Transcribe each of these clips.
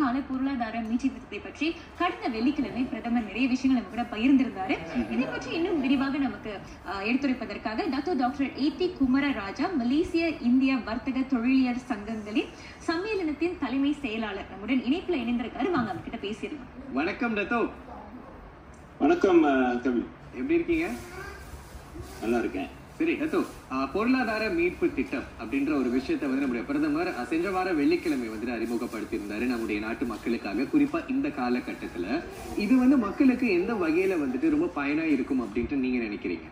கால பொருளாதார மீட்சி திட்டத்தை பற்றி கடந்த வெள்ளிக்கிழமை பிரதமர் நிறைய விஷயங்கள் நம்ம கூட பகிர்ந்திருந்தாரு. இதை பற்றி இன்னும் விரிவாக நமக்கு எடுத்துரைப்பதற்காக டாக்டர் ஏ.டி. குமரராஜா, மலேசிய இந்திய வர்த்தக தொழிலியர் சங்கங்களின் சம்மேளனத்தின் தலைமை செயலாளர் நம்முடன் இணைப்புல இணைந்திருக்காரு. வாங்க அவர்கிட்ட பேசிடலாம். வணக்கம் டத்தோ. வணக்கம் கவி, எப்படி இருக்கீங்க? நல்லா இருக்கேன். சரி டத்தோ, பொருளாதார மீட்பு திட்டம் அப்படின்ற ஒரு விஷயத்தை வந்து நம்முடைய பிரதமர் சென்ற வார வெள்ளிக்கிழமை வந்து அறிமுகப்படுத்தியிருந்தாரு நம்முடைய நாட்டு மக்களுக்காக. குறிப்பா இந்த காலகட்டத்துல இது வந்து மக்களுக்கு எந்த வகையில வந்துட்டு ரொம்ப பயனா இருக்கும் அப்படின்ட்டு நீங்க நினைக்கிறீங்க?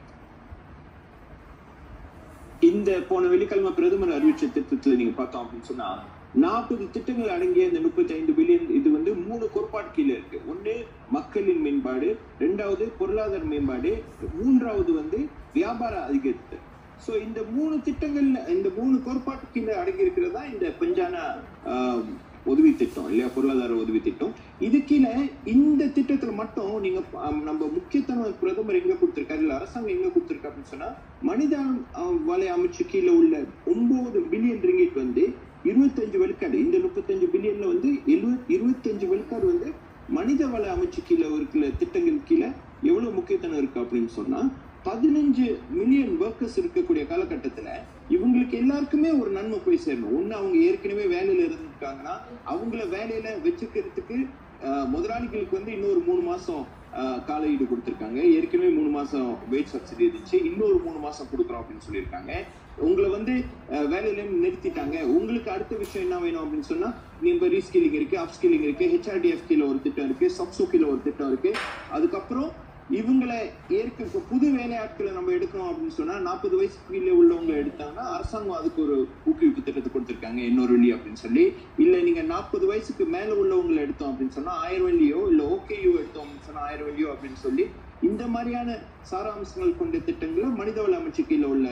இந்த போன வெள்ளிக்கிழமை பிரதமர் அறிவிச்ச திட்டத்துல நீங்க பார்த்தோம் அப்படின்னு சொன்னா 40 திட்டங்கள் அடங்கிய இந்த 35 பில்லியன் இது வந்து 3 கோட்பாடு கீழே இருக்கு. ஒண்ணு மக்களின் மேம்பாடு, 2வது பொருளாதார மேம்பாடு, 3வது வந்து வியாபார அதிகரிப்பு. சோ இந்த 3 திட்டங்கள்ல இந்த 3 கோட்பாட்டு கீழே அடங்கி இருக்கிறதா இந்த பஞ்சான உதவி திட்டம் இல்லையா, பொருளாதார உதவி திட்டம். இது கீழே இந்த திட்டத்துல மட்டும் நீங்க நம்ம முக்கியத்துவம் பிரதமர் எங்க கொடுத்திருக்காரு, இல்ல அரசாங்கம் எங்க கொடுத்திருக்கா அப்படின்னு சொன்னா, மனித வலை அமைச்சு கீழே உள்ள 9 பில்லியன் ரிங்கிட் வந்து 25 விழுக்காடு, இந்த 35 பில்லியன்ல வந்து 25 விழுக்காடு வந்து மனித வள அமைச்சு கீழே இருக்கிற திட்டங்கள் கீழே எவ்வளவு முக்கியத்துவம் இருக்கு அப்படின்னு சொன்னா, 15 மில்லியன் ஒர்க்கர்ஸ் இருக்கக்கூடிய காலகட்டத்துல இவங்களுக்கு எல்லாருக்குமே ஒரு நன்மை போய் சேரணும். ஒண்ணு அவங்க ஏற்கனவே வேலையில இருந்திருக்காங்கன்னா அவங்கள வேலையில வச்சுக்கிறதுக்கு முதலாளிகளுக்கு வந்து இன்னொரு 3 மாசம் காலஈடு கொடுத்திருக்காங்க. ஏற்கனவே 3 மாசம் வெயிட் சப்சிடி இருந்துச்சு, இன்னொரு 3 மாசம் கொடுக்குறோம் அப்படின்னு சொல்லியிருக்காங்க. உங்களை வந்து வேலையில நிறுத்திட்டாங்க, உங்களுக்கு அடுத்த விஷயம் என்ன வேணும் அப்படின்னு சொன்னா, நீங்க ரீஸ்கில்லிங் இருக்கு, அப்ஸ்கில்லிங் இருக்கு, ஹெச்ஆர்டிஎஃப் கீழே ஒரு திட்டம் இருக்கு, சப்சோ கீழே ஒரு திட்டம் இருக்கு. அதுக்கப்புறம் இவங்களை புது வேலையாட்களை நம்ம எடுக்கணும் அப்படின்னு சொன்னா 40 வயசுக்கு கீழே உள்ளவங்க எடுத்தாங்கன்னா அரசாங்கம் அதுக்கு ஒரு ஊக்குவிப்பு திட்டத்தை கொடுத்திருக்காங்க, 800 வெள்ளி அப்படின்னு சொல்லி. இல்ல நீங்க 40 வயசுக்கு மேல உள்ளவங்களை எடுத்தோம் அப்படின்னு சொன்னா 1000 வெள்ளியோ இல்ல ஓகேயோ எடுத்தோம் அப்படின்னு சொன்னா 1000 வெள்ளியோ அப்படின்னு சொல்லி இந்த மாதிரியான சாராம்சங்கள் கொண்ட திட்டங்களை மனிதவள அமைச்சு கீழே உள்ள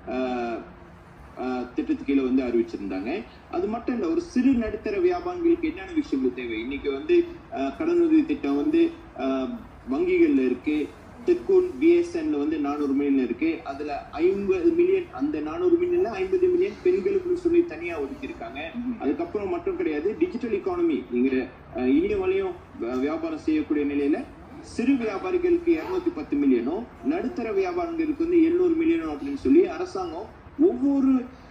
திட்டத்து கீழே வந்து அறிவிச்சிருந்தாங்க. அது மட்டும் இல்ல, ஒரு சிறு நடுத்தர வியாபாரிகளுக்கு என்னென்ன விஷயங்கள் தேவை. இன்னைக்கு வந்து கடனுதவி திட்டம் வந்து வங்கிகள்ல இருக்கு. தெற்கூன் பிஎஸ்என்ல வந்து 400 மில்லியன் இருக்கு. அதுல 50 மில்லியன், அந்த 400 மில்லியன்ல 50 மில்லியன் பெண்களுக்கு சொல்லி தனியா ஒதுக்கி இருக்காங்க. அதுக்கப்புறம் மட்டும் கிடையாது, டிஜிட்டல் எக்கானமி, நீங்க இனிய வழியும் வியாபாரம் செய்யக்கூடிய நிலையில சிறு வியாபாரிகளுக்கு 210 மில்லியனும், நடுத்தர வியாபாரிகளுக்கு வந்து 700 மில்லியனும் அப்படின்னு சொல்லி அரசாங்கம் ஒவ்வொரு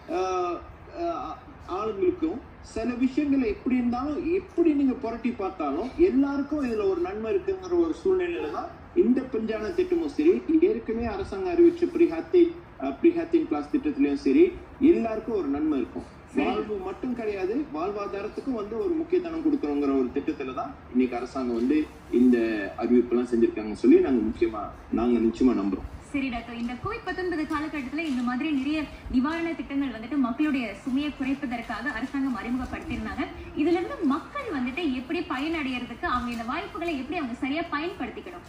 ஆளுங்களுக்கும் சில விஷயங்களை எப்படி இருந்தாலும் எப்படி நீங்க புரட்டி பார்த்தாலும் எல்லாருக்கும் இதுல ஒரு நன்மை இருக்குங்கிற ஒரு சூழ்நிலையில தான் இந்த பஞ்சான திட்டமும் சரி, ஏற்கனவே அரசாங்கம் அறிவிச்ச ப்ரீஹாத்தின் கிளாஸ் திட்டத்திலயும் சரி, எல்லாருக்கும் ஒரு நன்மை இருக்கும். வாழ்வு மட்டும் கிடையாது, வாழ்வாதாரத்துக்கும் வந்து ஒரு முக்கியத்துவம் கொடுக்கறோங்கிற ஒரு திட்டத்துலதான் இன்னைக்கு அரசாங்கம் வந்து இந்த அறிவிப்பு எல்லாம் செஞ்சிருக்காங்கன்னு சொல்லி நாங்க நிச்சயமா நம்புறோம். சரி டாக்டர், இந்த COVID-19 காலகட்டத்துல இந்த மாதிரி நிறைய நிவாரண திட்டங்கள் வந்துட்டு மக்களுடைய சுமையை குறைப்பதற்காக அரசாங்கம் அறிமுகப்படுத்தியிருந்தாங்க. இதுல இருந்து மக்கள் வந்துட்டு எப்படி பயனடைகிறதுக்கு அவங்க இந்த வாய்ப்புகளை எப்படி அவங்க சரியா பயன்படுத்திக்கணும்?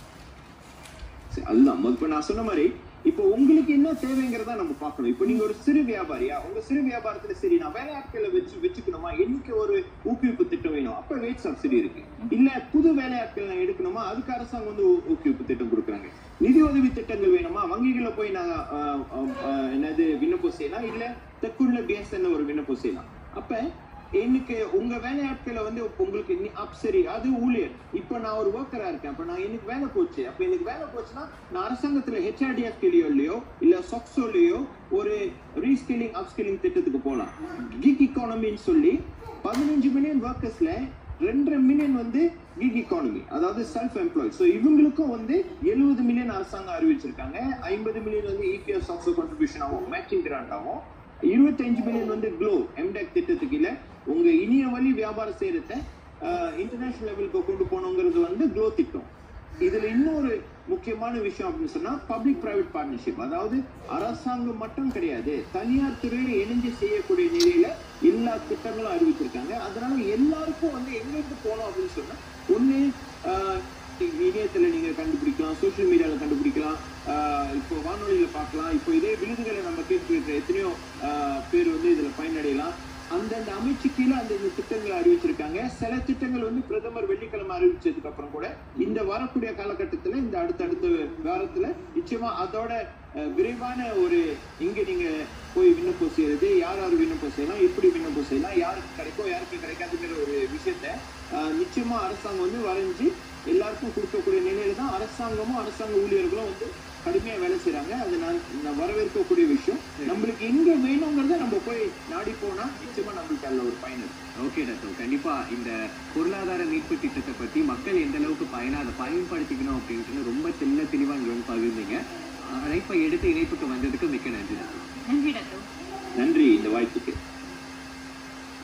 அதுதான் இப்ப நான் சொன்ன மாதிரி, இப்ப உங்களுக்கு என்ன தேவைங்கிறதா நம்ம பார்க்கணும். இப்ப நீங்க ஒரு சிறு வியாபாரியா, உங்க சிறு வியாபாரத்துல சரி நான் வேலையாட்களை வச்சுக்கணுமா, எனக்கு ஒரு ஊக்குவிப்பு திட்டம் வேணும், அப்ப வெயிட் சப்சிடி இருக்கு. இல்ல புது வேலையாட்கள் நான் எடுக்கணுமா, அதுக்கு அரசாங்கம் வந்து ஊக்குவிப்பு திட்டம் கொடுக்குறாங்க. நிதி உதவி திட்டங்கள் வேணுமா, வங்கிகளை போய் நாங்க என்னது விண்ணப்பம் செய்யலாம், இல்ல தெற்குள்ள பிஎஸ்என் ஒரு விண்ணப்பம் செய்யலாம். அப்ப எனக்கு உங்க வேலையாட்களை வந்து உங்களுக்கு சரி அது ஊழியர், இப்ப நான் ஒரு ஒர்க்கரா இருக்கேன், அப்ப நான் எனக்கு வேலை போச்சு, அப்ப எனக்கு வேலை போச்சுன்னா நான் அரசாங்கத்துல ஹெச்ஆர்டிஎஃப் கீழயோ இல்லையோ இல்ல சொக்ஸோலயோ ஒரு ரீஸ்கில்லிங் அப்ஸ்கில்லிங் திட்டத்துக்கு போகலாம். கிக் எக்கானமின்னு சொல்லி 15 மில்லியன் ஒர்க்கர்ஸ்ல 2.5 மில்லியன் வந்து கிக் எக்கானமி, அதாவது செல்ஃப் எம்ப்ளாய்ட். ஸோ இவங்களுக்கும் வந்து 70 மில்லியன் அரசாங்கம் அறிவிச்சிருக்காங்க. 50 மில்லியன் வந்து இபிஎஃப் சாஃப்ட்வேர் கான்ட்ரிபியூஷன் ஆகும், மேட்சிங் கிராண்ட் ஆகும். 25 மில்லியன் வந்து க்ளோ எம்டெக் திட்டத்துக்கு இல்ல உங்க இனிய வழி வியாபாரம் செய்யறத இன்டர்நேஷனல் லெவலுக்கு கொண்டு போனோங்கிறது வந்து க்ளோ திட்டம். இதுல இன்னொரு முக்கியமான விஷயம் அப்படின்னு சொன்னா பப்ளிக் பிரைவேட் பார்ட்னர்ஷிப், அதாவது அரசாங்கம் மட்டும் கிடையாது, தனியார் துறையில இணைஞ்சு செய்யக்கூடிய நிலையில எல்லா திட்டங்களும் அறிவிச்சிருக்காங்க. அதனால எல்லாருக்கும் வந்து எங்களுக்கு போனோம் அப்படின்னு சொன்னா, ஒண்ணு இணையத்துல நீங்க கண்டுபிடிக்கலாம், சோசியல் மீடியால கண்டுபிடிக்கலாம், இப்போ வானொலியில பார்க்கலாம், இப்போ இதே விருதுகளை நம்ம கேட்டு எத்தனையோ பேர் வந்து இதுல பயனடையலாம். அந்தந்த அமைச்சு கீழே அந்தந்த திட்டங்களை அறிவிச்சிருக்காங்க. சில திட்டங்கள் வந்து பிரதமர் வெள்ளிக்கிழமை அறிவிச்சதுக்கு அப்புறம் கூட இந்த வரக்கூடிய காலகட்டத்துல இந்த அடுத்தடுத்த காலத்துல நிச்சயமா அதோட விரைவான ஒரு இங்க நீங்க போய் விண்ணப்பம் செய்யறது, யார் விண்ணப்பம் செய்யலாம், எப்படி விண்ணப்பம் செய்யலாம், யாருக்கு கிடைக்கும் யாருக்கு கிடைக்காதுங்கிற ஒரு விஷயத்த நிச்சயமா அரசாங்கம் வந்து வரைஞ்சி எல்லாருக்கும் கொடுக்கக்கூடிய நிலையில தான் அரசாங்கமும் அரசாங்க ஊழியர்களும் வந்து கடுமையா வேலை செய்யறாங்க. அது நான் வரவேற்கக்கூடிய விஷயம். நம்மளுக்கு எங்க வேணுங்கிறத நம்ம போய் நாடி போனா நிச்சயமா நம்மளுக்கு அதுல ஒரு பயன் இருக்கு. ஓகே டாக்டர், கண்டிப்பா இந்த பொருளாதார மீட்பு திட்டத்தை பத்தி மக்கள் எந்த அளவுக்கு அதை பயன்படுத்திக்கணும் அப்படின்ட்டு ரொம்ப தெளிவா இங்க வந்து பகிர்ந்தீங்க. அழைப்பை எடுத்து இணைப்புக்கு வந்ததுக்கு மிக்க நன்றி டாக்டர். நன்றி டாக்டர். நன்றி இந்த வாய்ப்புக்கு.